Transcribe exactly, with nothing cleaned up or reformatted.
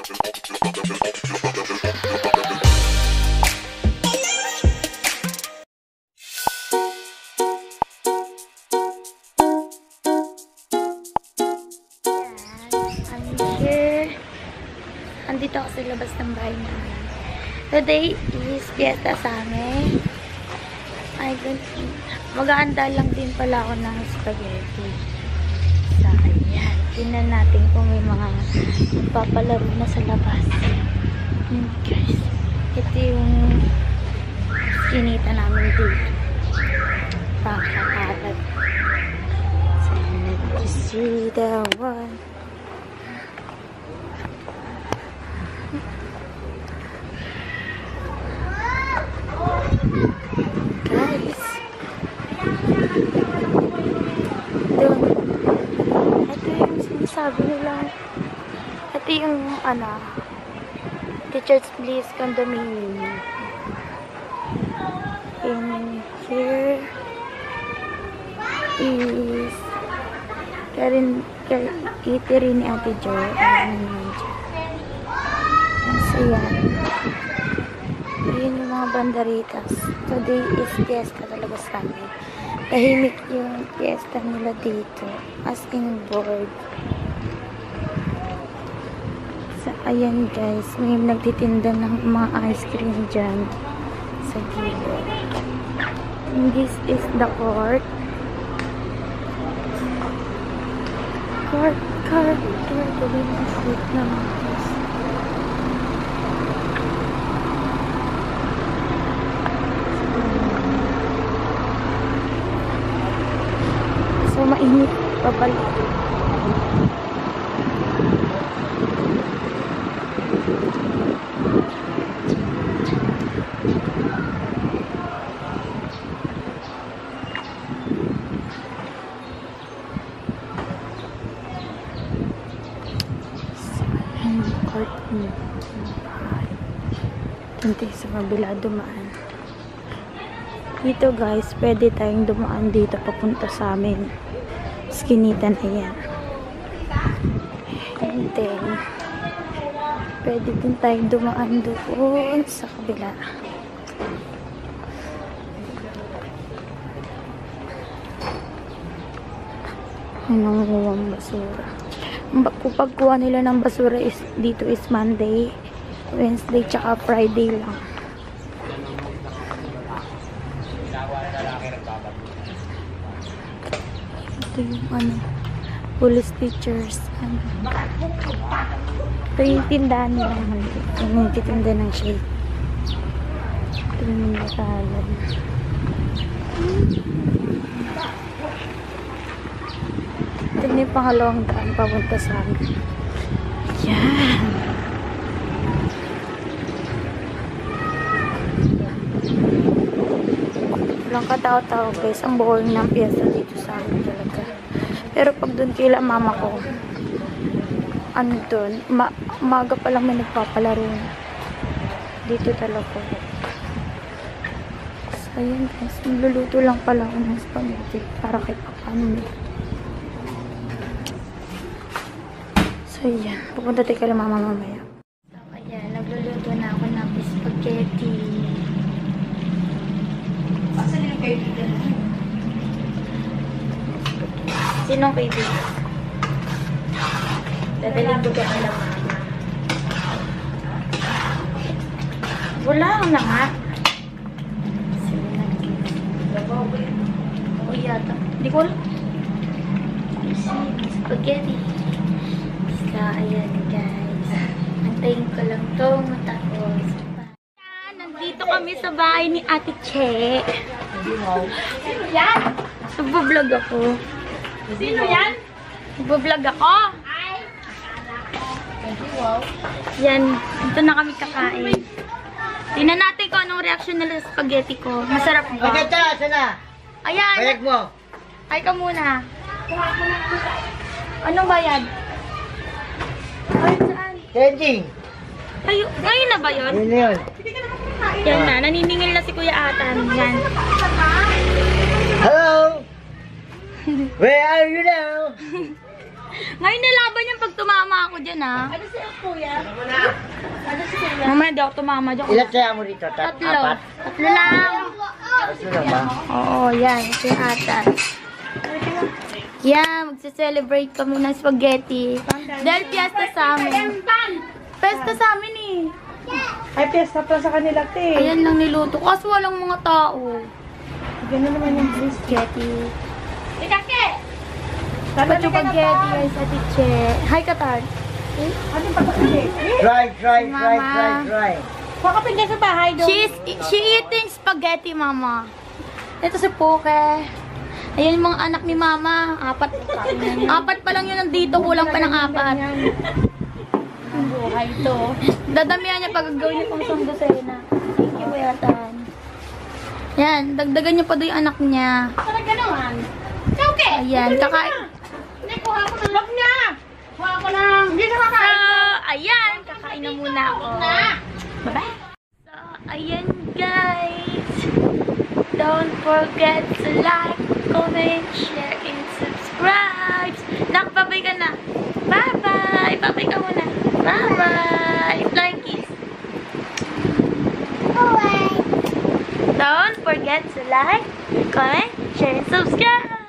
Andito ako sa labas ng bahay namin. Today is fiesta sa amin. Ay, mag-aanda lang din pala ako ng spaghetti. So, ayan. Tingnan natin kung may mga magpapalaro na sa labas. Hmm, guys. Ito yung kinita namin dito. Pakakalat. So, let's see the one. Guys, doon. Ito yung sinasabi nila. Ito yung ano, Teachers Bliss Condominium. And here is Karin, Karin, eatery ni Ate Jo. So yan. Ayan yung mga banderitas. Today is fiesta talaga sa amin. Tahimik yung fiesta nila dito. As in board. So, ayan guys. May nagtitinda ng mga ice cream dyan. Sa gilid. And this is the court. Court, court, court. Gawin ang court naman. So, mainit pabalik. Tinti sa kabila dumaan. Dito guys, pwede tayong dumaan dito papunta sa amin. Skinita na yan. And then, pwede din tayong dumaan doon sa kabila. Anong huwang basura. Kung pagkuha nila ng basura is, dito is Monday, Wednesday, tsaka Friday lang. Ito yung ano, police teachers. Ano. Ito yung tindahan nila. Ito yung titinda ng shade. Ito yung nakalan. Ito yung pangalawang daan papunta sa amin. Yan. Walang katao-tao guys. Ang boring ng piyesta dito sa amin talaga. Pero pag doon kila mama ko, ano doon, ma umaga pa lang may nagpapalaro na. Dito talaga. So, ayun guys. Magluluto lang pala ako ng spaghetti para kahit paano. So, ayan. Pupunta tayo kila mama mamaya. So, ayan. Nagluluto na ako ng spaghetti. Saan yung kaibigan? Sinong kaibigan? Dadaling ko ka lang. Wala na nga. Sige na. Oo yata. Hindi ko alam. Spaghetti. So, ayan guys. Antayin ko lang ito matapos. Nandito kami sa bahay ni Ate Che. Sino yan? Nagbablog ako. Sino yan? Nagbablog ako. Yan. Dito na kami kakain. Tingnan natin kung anong reaction nila sa spaghetti ko. Masarap ba? Spaghetti, sana. Ayan. Bayag mo. Ay ka muna. Anong bayad? Ay, saan? Changing. Ay, ngayon na ba yun? Yun na yun. Yan na, naniningil na si Kuya Atan. Yan. Hello? Where are you now? Ngayon nalaban yung pag tumama ako dyan, ha? Ano siya, kuya? Ano siya? Mamaya di ako tumama dyan. Ilan kaya mo rito? Tat Tatlo. Apat? Tatlo lang. Tatlo na ba? Oo, yan. Si Atan. Yan, magse-celebrate kami ng spaghetti. Dahil piyesta sa amin. Piyesta sa amin eh. Ay, piyesta pa sa kanila, te. Ayan lang niluto. Kaso walang mga tao. Gano'n naman yung bris. Spaghetti. Ikake! Spaghetti guys, Ate Che. Hi, Katar. Ano yung pagkakali? Dry, dry, dry, Mama. dry, dry. Pakapin ka sa bahay doon. She's, she eating spaghetti, Mama. Ito si Poke. Ayan yung mga anak ni Mama. Apat. Apat pa lang yun nandito. Kulang pa ng apat. Ang buhay to. Dadamihan niya pag gawin niya pang isang dosena. Thank you, Bayatan. Yan, dagdagan niya pa doon yung anak niya. Talaga naman. Okay. Ayan, kakain. Hindi, kuha ko ng log niya. Kuha ko ng... Hindi na So, kakain. ayan, kakain na muna ako. Bye-bye. So, ayan guys. Don't forget to like, comment, share, and subscribe. Nakababay ka na. Bye-bye. Babay ka muna. Bye-bye. Flying kiss. Don't forget to like, comment, share, and subscribe.